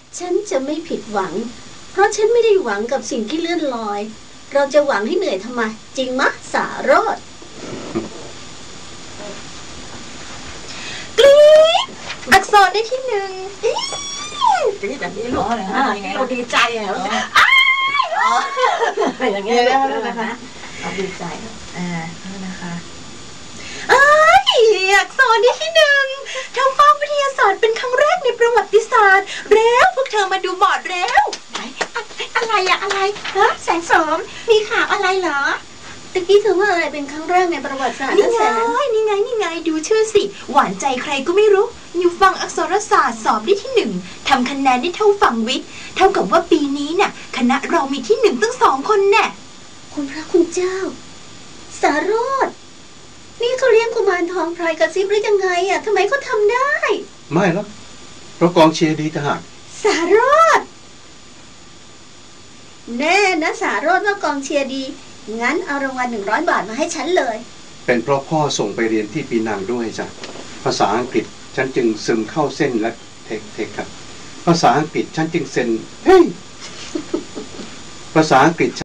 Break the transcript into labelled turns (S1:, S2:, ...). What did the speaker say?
S1: ฉันจะไม่ผิดหวังเพราะฉันไม่ได้หวังกับสิ่งที่เลื่อนลอยเราจะหวังให้เหนื่อยทำไมจริงมะสารอด
S2: กรี๊ดอักษรได้ที่หนึ่ง
S3: กรี๊ดแบบนี้ลูกเราดีใจอ่ะอย่างเงี้ยนะคะเราดีใจนะคะ
S2: อักษรได้ที่หนึ่งทำฟองวิทยาศาสตร์เป็นครั้งแรกในประวัติศาสตร์แล้วพวกเธอมาดูบอร์ดแล้ว
S3: อะไรฮะแสงโสมมีข่าวอะไรเหรอ
S1: ตะกี้เธอว่าอะไรเป็นครั้งแรกในประวัติศาสตร์
S2: นี่ไงดูชื่อสิหวานใจใครก็ไม่รู้อยู่ฝั่งอักษรศาสตร์สอบได้ที่หนึ่งทำคะแนนได้เท่าฝั่งวิทย์เท่ากับว่าปีนี้น่ะคณะเรามีที่หนึ่งตั้ง2 คนแน่
S1: คุณพระคุณเจ้าสารอดนี่เขาเลี้ยงกุมารทองพลายกระซิบหรือยังไงอ่ะทำไมเขาทำได้
S4: ไม่หรอกเพราะกองเชียร์ดีต่างหาก
S1: สารอดแน่นะสารอดว่ากองเชียร์ดีงั้นเอารางวัล100 บาทมาให้ฉันเลย
S4: เป็นเพราะพ่อส่งไปเรียนที่ปีนังด้วยจ้ะภาษาอังกฤษฉันจึงซึมเข้าเส้นและเทคครับภาษาอังกฤษฉันจึงเซ็นเฮ้ยภาษาอังกฤษ